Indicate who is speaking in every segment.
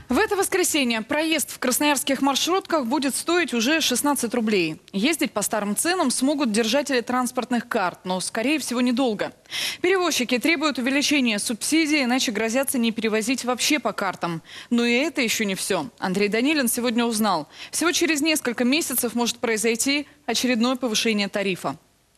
Speaker 1: В это воскресенье проезд в красноярских маршрутках будет стоить уже 16 рублей. Ездить по старым ценам смогут держатели транспортных карт, но, скорее всего, недолго. Перевозчики требуют увеличения субсидий, иначе грозятся не перевозить вообще по картам. Но и это еще не все. Андрей Данилин сегодня узнал. Всего через несколько месяцев может произойти очередное повышение тарифа.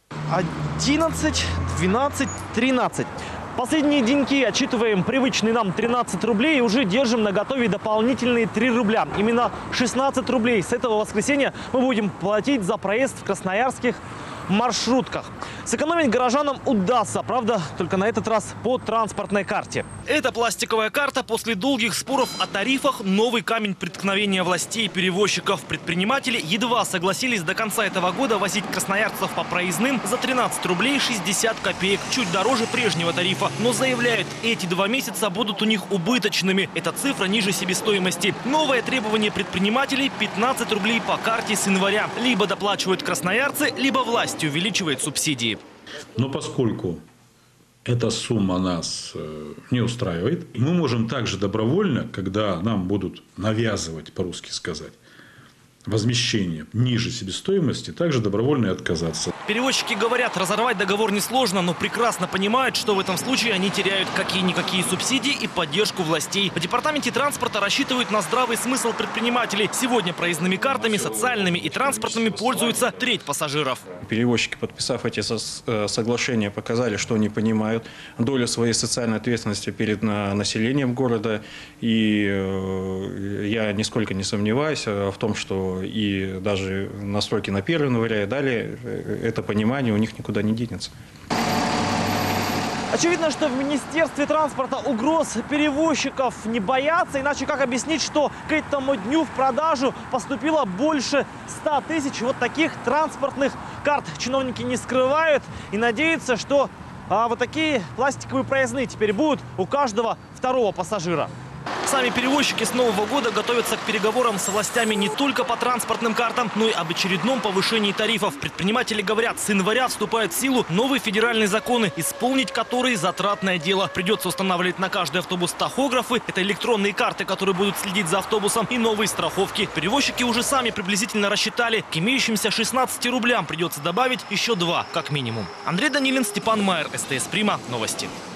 Speaker 2: 11, 12, 13. Последние деньки отчитываем привычные нам 13 рублей и уже держим на готове дополнительные 3 рубля. Именно 16 рублей с этого воскресенья мы будем платить за проезд в красноярских маршрутках. Сэкономить горожанам удастся, правда, только на этот раз по транспортной карте. Эта пластиковая карта после долгих споров о тарифах – новый камень преткновения властей и перевозчиков. Предприниматели едва согласились до конца этого года возить красноярцев по проездным за 13 рублей 60 копеек, чуть дороже прежнего тарифа. Но заявляют, эти 2 месяца будут у них убыточными. Эта цифра ниже себестоимости. Новое требование предпринимателей – 15 рублей по карте с января. Либо доплачивают красноярцы, либо власть увеличивает субсидии.
Speaker 3: Но поскольку эта сумма нас не устраивает, мы можем также добровольно, когда нам будут навязывать, по-русски сказать, возмещение ниже себестоимости, также добровольно и отказаться.
Speaker 2: Перевозчики говорят, разорвать договор несложно, но прекрасно понимают, что в этом случае они теряют какие-никакие субсидии и поддержку властей. В департаменте транспорта рассчитывают на здравый смысл предпринимателей. Сегодня проездными картами, социальными и транспортными пользуется треть пассажиров.
Speaker 4: Перевозчики, подписав эти соглашения, показали, что они понимают долю своей социальной ответственности перед населением города. И я нисколько не сомневаюсь в том, что и даже настройки на 1 января и далее, это понимание у них никуда не денется.
Speaker 2: Очевидно, что в Министерстве транспорта угроз перевозчиков не боятся. Иначе как объяснить, что к этому дню в продажу поступило больше 100 тысяч вот таких транспортных карт. Чиновники не скрывают и надеются, что вот такие пластиковые проездные теперь будут у каждого второго пассажира. Сами перевозчики с Нового года готовятся к переговорам с властями не только по транспортным картам, но и об очередном повышении тарифов. Предприниматели говорят, с января вступают в силу новые федеральные законы, исполнить которые затратное дело. Придется устанавливать на каждый автобус тахографы, это электронные карты, которые будут следить за автобусом, и новые страховки. Перевозчики уже сами приблизительно рассчитали, к имеющимся 16 рублям придется добавить еще 2, как минимум. Андрей Данилин, Степан Майер, СТС Прима. Новости.